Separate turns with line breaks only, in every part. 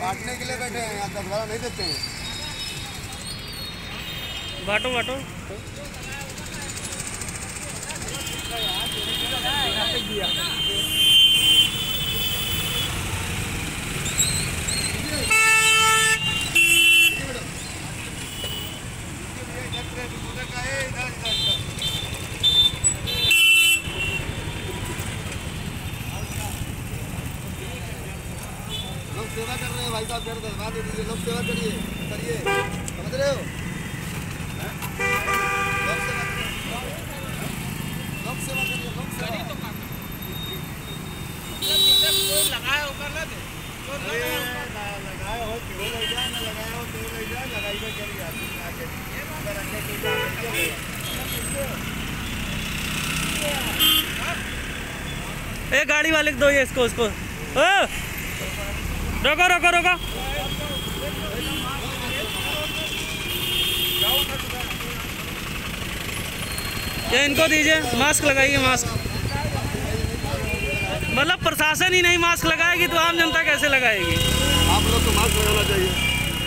बांटने के लिए बैठे हैं, यहाँ 10-12 नहीं देते हैं।
बांटो बांटो।
लोग सेवा कर रहे हैं भाई साहब, धन्यवाद दे दीजिए। लोग सेवा करिए करिए, समझ रहे हो? लोग सेवा करिए, लोग सेवा।
लगाया होगा ना
लगाया हो क्यों ले जाए, ना लगाया हो क्यों ले जाए, लगाई में करिए आके रखने के लिए।
ए गाड़ी वाले को दो ये, इसको उसको। रोको रोको रोको। ये इनको दीजिए, मास्क लगाइए, मास्क। मतलब प्रशासन ही नहीं मास्क लगाएगी तो आम जनता कैसे लगाएगी?
आप लोग को मास्क लगाना चाहिए।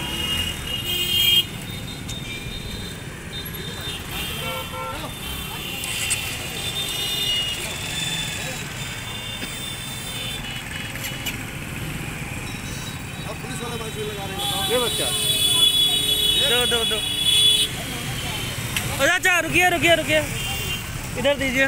अब पुलिस वाले मास्क लगा रहे हैं, बताओ। ये बच्चा
दो दो दो। अच्छा रुकिए रुकिए रुकिए, इधर दीजिए।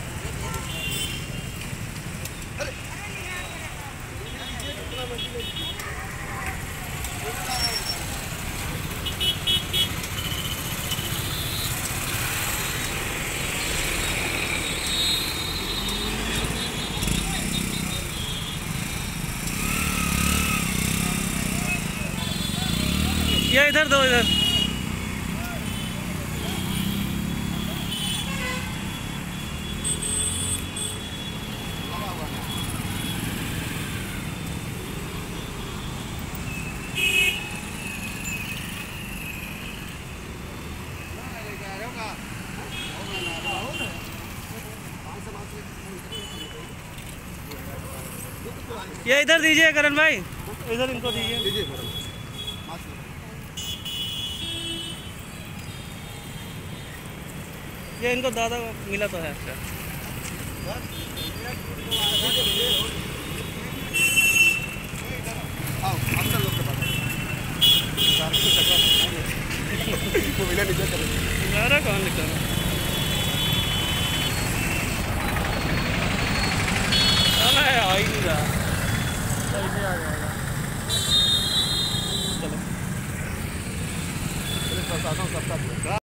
ये इधर दो, इधर। ये इधर दीजिए करण भाई, इधर इनको दीजिए। ये इनको दादा मिला तो है। अच्छा
आओ, आप लोग के पास वो मिला नीचे करें।
कौन लिखा है? आ ही नहीं रहा, कैसे आ जाएगा? चलो
प्रशासन सबका